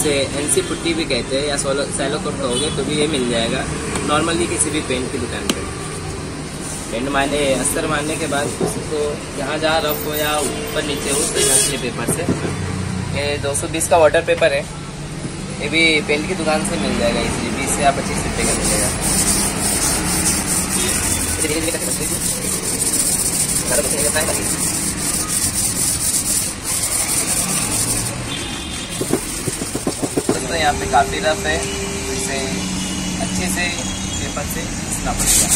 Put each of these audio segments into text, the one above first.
इसे NC putty भी कहते हैं या सैलो कोट कहोगे तो भी ये मिल जाएगा नॉर्मली किसी भी पेंट की दुकान पे। पेंट मारने अस्तर मारने के बाद उसको जहाँ जहाँ रफ हो या ऊपर नीचे हो तो घसले पेपर से। ये 220 का वाटर पेपर है, ये भी पेंट की दुकान से मिल जाएगा इजीली 20 या 25 रुपये का मिलेगा। तो यहाँ पे काफ़ी रफ है, इसे अच्छे से पेपर से घिसना पड़ेगा।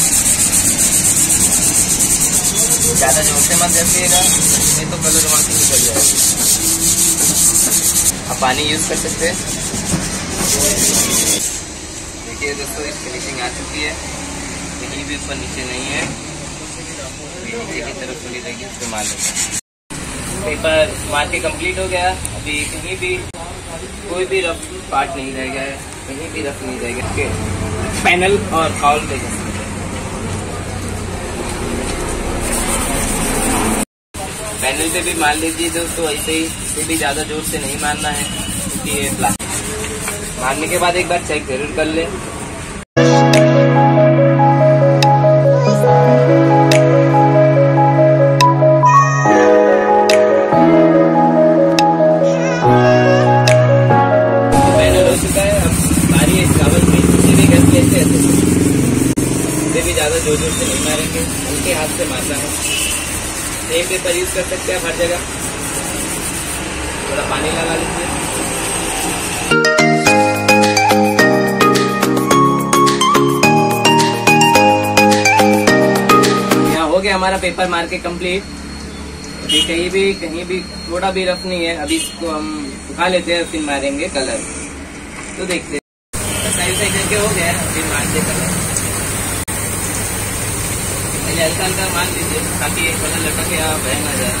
ज़्यादा जोर से मत घसिएगा, नहीं तो कलर वहाँ से निकल जाएगा। आप पानी यूज़ कर सकते हैं। देखिए दोस्तों, इस फिनिशिंग आ चुकी है, कहीं भी ऊपर नीचे नहीं है, नीचे की तरफ थोड़ी रहेगी उसको मार लेते हैं। पेपर मार के कंप्लीट हो गया। अभी कहीं भी कोई भी रफ पार्ट नहीं रह गया है, कहीं भी रफ नहीं रह गया। पैनल और काउल पे पैनल पे भी मार लीजिए दोस्तों, ऐसे ही, इसे भी ज़्यादा जोर से नहीं मारना है क्योंकि ये प्लास्टिक। मारने के बाद एक बार चेक जरूर कर ले। भी ज़्यादा जोर जोर से नहीं मारेंगे, हल्के हाथ से मारना है। सेम पेपर यूज कर सकते हैं हर जगह। थोड़ा पानी लगा लीजिए। यहाँ हो गया हमारा पेपर मार के कंप्लीट। अभी कहीं भी थोड़ा भी रफ नहीं है। अभी इसको हम सुखा लेते हैं, फिर मारेंगे कलर। तो देखते हैं, सही करके हो गया, फिर मारते कलर। हल्का हल्का मान लीजिए ताकि कलर लटके या बह ना जाए।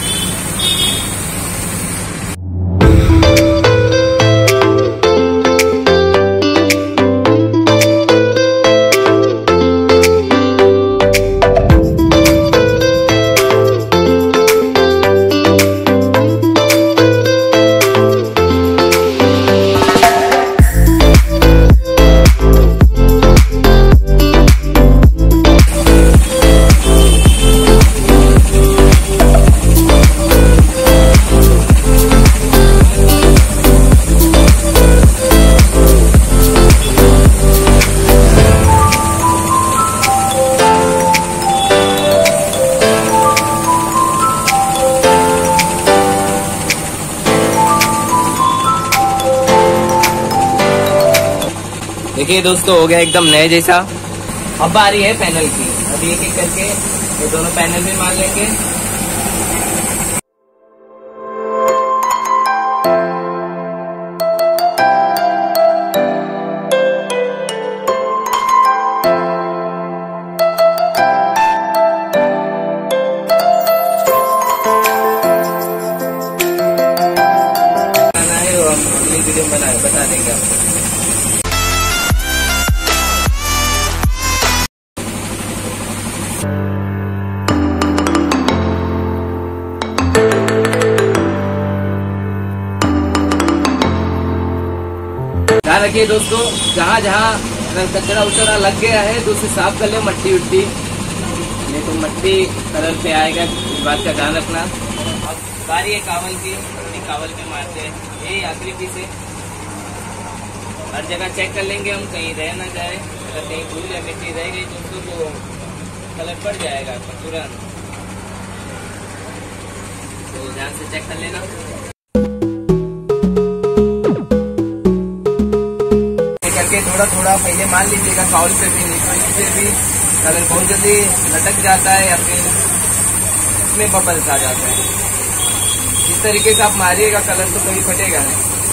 देखिए दोस्तों, हो गया एकदम नए जैसा। अब बारी है पैनल की। अभी एक एक करके ये दोनों पैनल भी मार लेंगे। है वो हम अगली वीडियो में बता देंगे आपको। ध्यान रखिए दोस्तों, जहाँ जहाँ अगर कचरा उचरा लग गया है तो उसे साफ कर ले, मट्टी उट्टी, नहीं तो मट्टी कलर पे आएगा। इस बात का ध्यान रखना। अब बारी है कावल की। कावल पे मारते हैं, यही आखिरी पीस है। हर जगह चेक कर लेंगे हम, कहीं रह ना जाए। अगर कहीं धूल या मिट्टी रह गई दोस्तों तो कलर पड़ जाएगा तुरंत, तो ध्यान से चेक कर लेना। करके थोड़ा थोड़ा पहले मान लीजिएगा काउल पे भी, नीचे भी। कलर बहुत जल्दी लटक जाता है या फिर इसमें बबल्स आ जाता है। इस तरीके से आप मारिएगा कलर तो कभी फटेगा नहीं।